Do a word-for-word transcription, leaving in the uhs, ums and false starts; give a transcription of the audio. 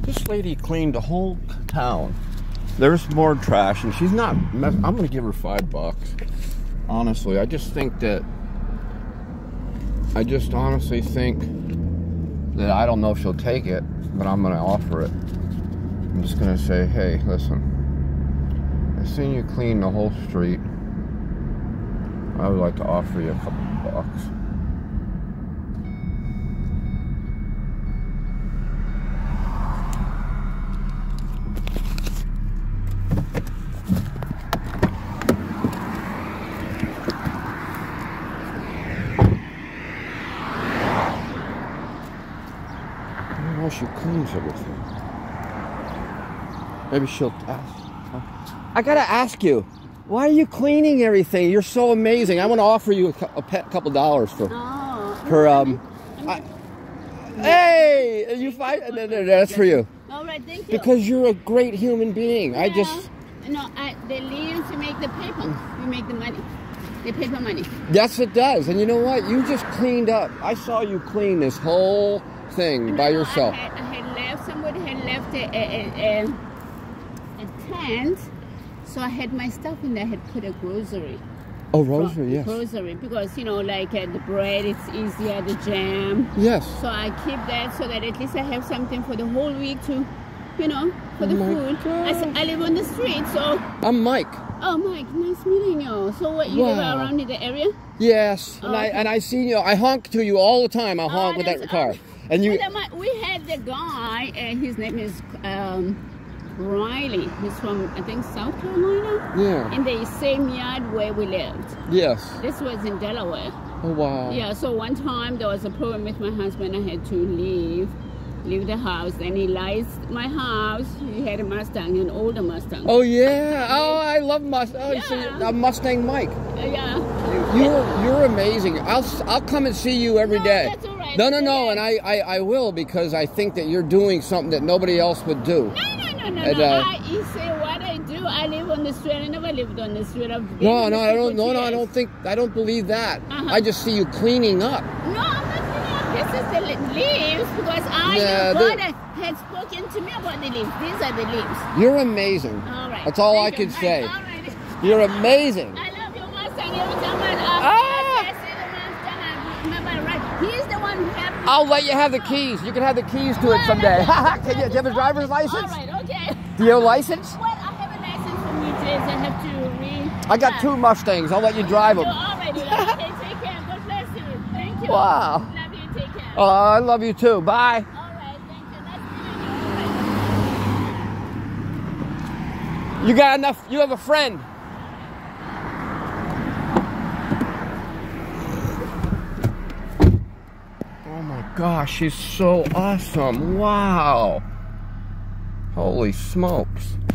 This lady cleaned the whole town. There's more trash, and she's not. I'm gonna give her five bucks. Honestly, I just think that. I just honestly think that I don't know if she'll take it, but I'm gonna offer it. I'm just gonna say, hey, listen. I've seen you clean the whole street. I would like to offer you a couple of bucks. I don't know, she cleans everything. Maybe she'll ask. I gotta ask you, why are you cleaning everything? You're so amazing. I want to offer you a, a couple dollars for, oh, for um. I, hey, you find no, no, no, that's for you. All right, thank you. Because you're a great human being. Yeah. I just. No, I, the leaves you make the paper. You make the money, the paper money. Yes, it does. And you know what? You just cleaned up. I saw you clean this whole thing no, by yourself. I had, I had left. Somebody had left a, a, a, a tent. So I had my stuff in there. I had put a grocery. Oh, grocery, yes. Grocery, because, you know, like uh, the bread, it's easier, the jam. Yes. So I keep that so that at least I have something for the whole week to, you know, for oh the my food. I, I live on the street, so... I'm Mike. Oh, Mike, nice meeting you. So what, you wow. live around in the area? Yes. Oh, and, I, okay. and I see you. I honk to you all the time. I honk oh, with that oh, car. And you... We had the guy, uh, his name is... Um, Riley. He's from, I think, South Carolina. Yeah. In the same yard where we lived. Yes. This was in Delaware. Oh, wow. Yeah, so one time there was a problem with my husband. I had to leave, leave the house. Then he liced my house. He had a Mustang, an older Mustang. Oh, yeah. Oh, I love Mustang. Oh, yeah. so I'm Mustang Mike. Uh, yeah. You're, you're amazing. I'll, I'll come and see you every no, day. That's all right. No, no, that's no. okay. And I, I, I will, because I think that you're doing something that nobody else would do. No, no, no, no, And, no. uh, I, you say what I do. I live on the street. I never lived on the street. I've been No, on no, the I street don't. for No, no, I years. don't think. I don't believe that. Uh-huh. I just see you cleaning up. No, I'm not cleaning up. This is the li- leaves, because I, Yeah, your the- brother had spoken to me about the leaves. These are the leaves. You're amazing. All right. That's all Thank I can you. say. All right. You're amazing. I love your Mustang. Every time I, uh, Ah! I see the Mustang, I remember right. He's the one who helped me. I'll let you have the keys. You can have the keys to it someday. Can you, do you have a driver's license? All right, okay. Do you have a license? Well, I have a license from New Jersey. I have to read. I got two Mustangs. I'll let you drive them. All right, okay, take care. God bless you. Thank you. Wow. Love you. Take care. Oh, I love you too. Bye. All right, thank you. Nice meeting you. All right. You got enough. You have a friend. Oh my gosh, she's so awesome. Wow. Holy smokes.